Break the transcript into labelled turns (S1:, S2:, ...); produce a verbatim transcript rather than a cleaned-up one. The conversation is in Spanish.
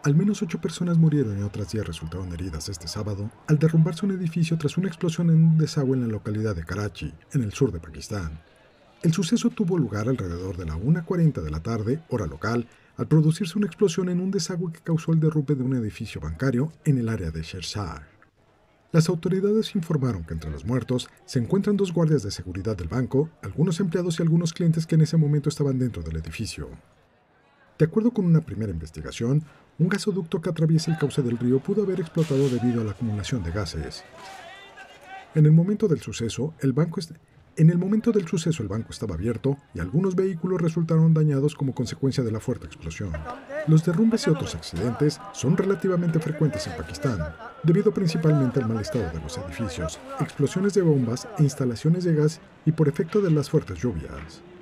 S1: Al menos ocho personas murieron y otras diez resultaron heridas este sábado al derrumbarse un edificio tras una explosión en un desagüe en la localidad de Karachi, en el sur de Pakistán. El suceso tuvo lugar alrededor de la una cuarenta de la tarde, hora local, al producirse una explosión en un desagüe que causó el derrumbe de un edificio bancario en el área de Shershar. Las autoridades informaron que entre los muertos se encuentran dos guardias de seguridad del banco, algunos empleados y algunos clientes que en ese momento estaban dentro del edificio. De acuerdo con una primera investigación, un gasoducto que atraviesa el cauce del río pudo haber explotado debido a la acumulación de gases. En el momento del suceso, el banco est- en el momento del suceso el banco estaba abierto y algunos vehículos resultaron dañados como consecuencia de la fuerte explosión. Los derrumbes y otros accidentes son relativamente frecuentes en Pakistán, debido principalmente al mal estado de los edificios, explosiones de bombas e instalaciones de gas y por efecto de las fuertes lluvias.